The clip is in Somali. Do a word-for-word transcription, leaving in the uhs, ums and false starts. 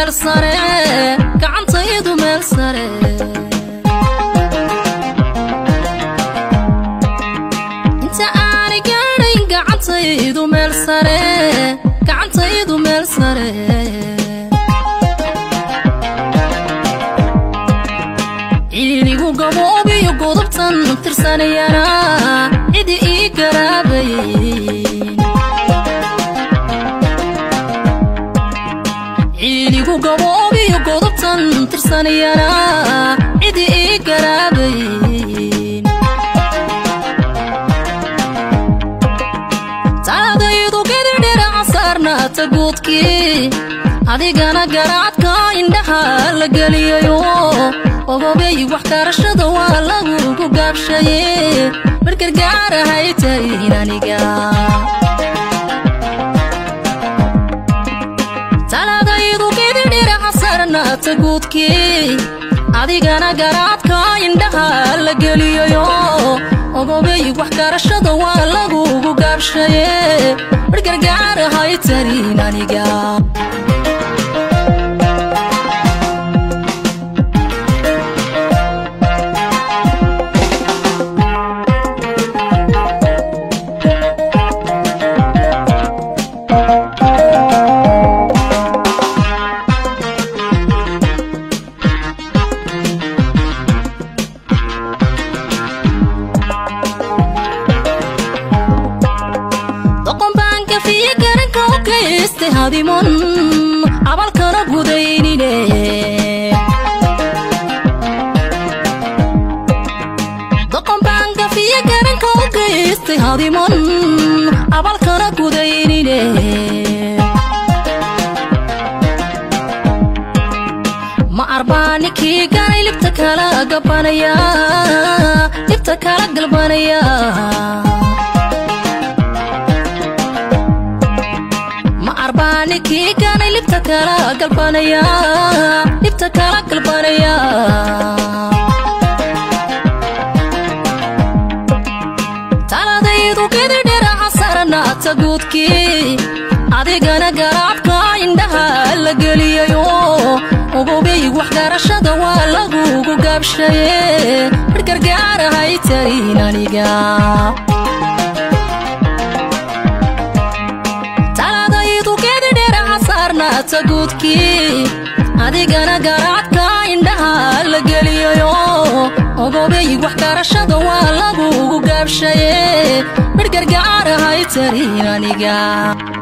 meel sare gacantaydu meel sare inta aan gaadhayn gacantaydu meel sare gacantaydu meel sare iligu gaboobiyo godobtan tirsanayana cidi ii garaabay iligu gaboobiyo godobtan tirsanayana cidi ii garaabay taadaydu gididhira casarna taguudkii adigana garaadka indhaha la geliyayo ogobay wax karashada waa lagu gaabshaye margargaar ahay tarin aniga taladaydu gididhira casarna taguudkii adigana garaadka indhaha la geliyayo ogobay wax karashada waa lagu gaabshaye margargaar ahay tarin aniga هاديمون عبال كنا بودينيني دقم بانقا فيا كارن كوكيستي هاديمون عبال كنا بودينيني ما أرباني كي كاري لبتكالا قبانيا لبتكالا قلبانيا كي كان لبتكالا قلبانيا لبتكالا قلبانيا taladaydu gididhira casarna taguudkii adigana garaadka indhaha la geliyayo ogobay wax garashada waa lagu gaabshaye margargaar ahay tarin aniga taguudkii adigana garaadka indhaha la geliyayo ogobay wax karashada waa lagu gaabshaye margargaar ahay tarin aniga